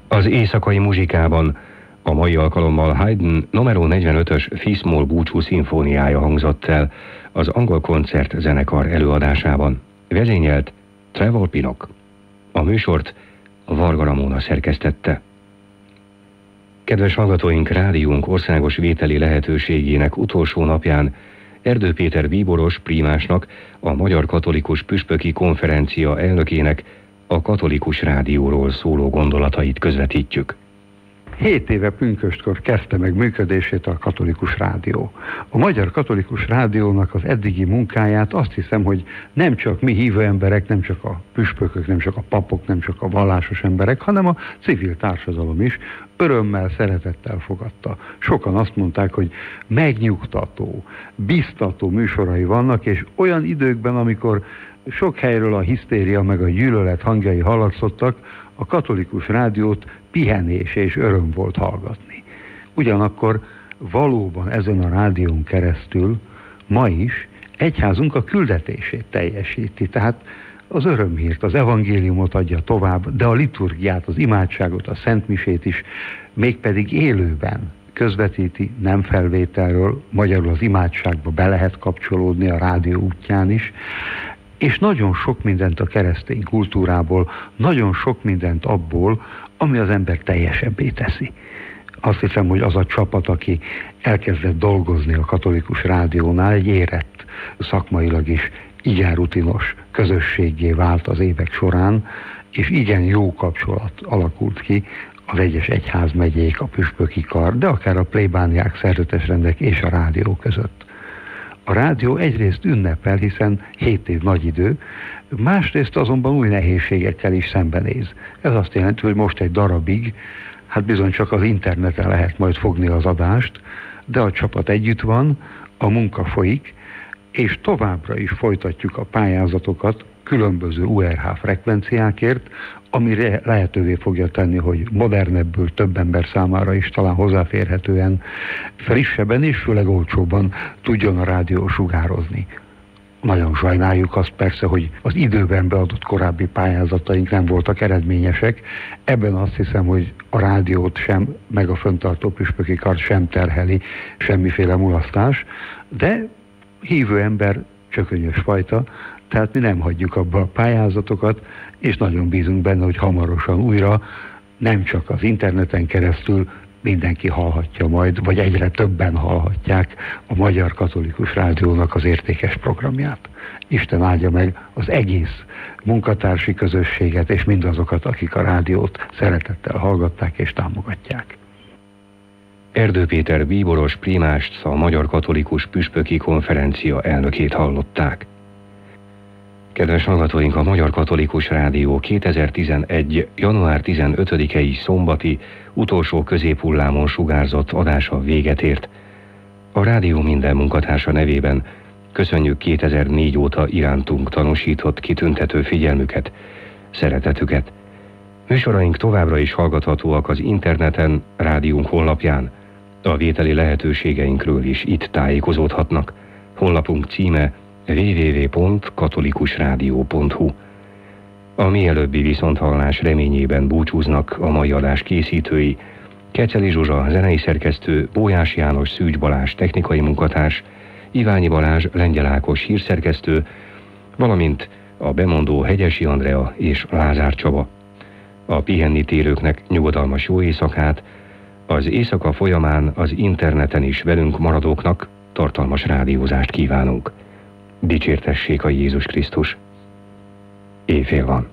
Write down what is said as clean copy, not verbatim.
Az éjszakai muzsikában a mai alkalommal Haydn No. 45-ös Fis-moll búcsú szimfóniája hangzott el az angol koncert zenekar előadásában. Vezényelt Trevor Pinnock. A műsort Varga Ramóna szerkesztette. Kedves hallgatóink, rádiónk országos vételi lehetőségének utolsó napján Erdő Péter bíboros prímásnak, a Magyar Katolikus Püspöki Konferencia elnökének a Katolikus Rádióról szóló gondolatait közvetítjük. 7 éve pünköstkor kezdte meg működését a Katolikus Rádió. A Magyar Katolikus Rádiónak az eddigi munkáját azt hiszem, hogy nem csak mi hívő emberek, nem csak a püspökök, nem csak a papok, nem csak a vallásos emberek, hanem a civil társadalom is örömmel, szeretettel fogadta. Sokan azt mondták, hogy megnyugtató, biztató műsorai vannak, és olyan időkben, amikor sok helyről a hisztéria meg a gyűlölet hangjai hallatszottak, a Katolikus Rádiót pihenés és öröm volt hallgatni. Ugyanakkor valóban ezen a rádión keresztül ma is egyházunk a küldetését teljesíti, tehát az örömhírt, az evangéliumot adja tovább, de a liturgiát, az imádságot, a szentmisét is mégpedig élőben közvetíti, nem felvételről, magyarul az imádságba be lehet kapcsolódni a rádió útján is, és nagyon sok mindent a keresztény kultúrából, nagyon sok mindent abból, ami az ember teljesebbé teszi. Azt hiszem, hogy az a csapat, aki elkezdett dolgozni a Katolikus Rádiónál, egy érett, szakmailag is igen rutinos közösséggé vált az évek során, és igen jó kapcsolat alakult ki az egyes egyházmegyék, a püspöki kar, de akár a plébániák, szerzetesrendek és a rádió között. A rádió egyrészt ünnepel, hiszen 7 év nagy idő, másrészt azonban új nehézségekkel is szembenéz. Ez azt jelenti, hogy most egy darabig, hát bizony csak az interneten lehet majd fogni az adást, de a csapat együtt van, a munka folyik, és továbbra is folytatjuk a pályázatokat különböző URH frekvenciákért, ami lehetővé fogja tenni, hogy modernebbül, több ember számára is talán hozzáférhetően, frissebben és főleg olcsóbban tudjon a rádió sugározni. Nagyon sajnáljuk azt persze, hogy az időben beadott korábbi pályázataink nem voltak eredményesek. Ebben azt hiszem, hogy a rádiót sem, meg a fenntartó püspöki kart sem terheli semmiféle mulasztás, de hívő ember csökönyös fajta, tehát mi nem hagyjuk abba a pályázatokat, és nagyon bízunk benne, hogy hamarosan újra, nem csak az interneten keresztül mindenki hallhatja majd, vagy egyre többen hallhatják a Magyar Katolikus Rádiónak az értékes programját. Isten áldja meg az egész munkatársi közösséget, és mindazokat, akik a rádiót szeretettel hallgatták és támogatják. Erdő Péter bíboros prímást, a Magyar Katolikus Püspöki Konferencia elnökét hallották. Kedves hallgatóink, a Magyar Katolikus Rádió 2011. január 15-i szombati utolsó középhullámon sugárzott adása véget ért. A rádió minden munkatársa nevében köszönjük 2004 óta irántunk tanúsított kitüntető figyelmüket, szeretetüket. Műsoraink továbbra is hallgathatóak az interneten, rádiónk honlapján. A vételi lehetőségeinkről is itt tájékozódhatnak. Honlapunk címe www.katolikusradio.hu. A mielőbbi viszonthallás reményében búcsúznak a mai adás készítői: Keceli Zsuzsa, zenei szerkesztő, Bójás János, Szűcs Balázs, technikai munkatárs, Iványi Balázs, Lengyel Ákos, hírszerkesztő, valamint a bemondó Hegyesi Andrea és Lázár Csaba. A pihenni térőknek nyugodalmas jó éjszakát, az éjszaka folyamán az interneten is velünk maradóknak tartalmas rádiózást kívánunk. Dicsértessék a Jézus Krisztus! Éjfél van.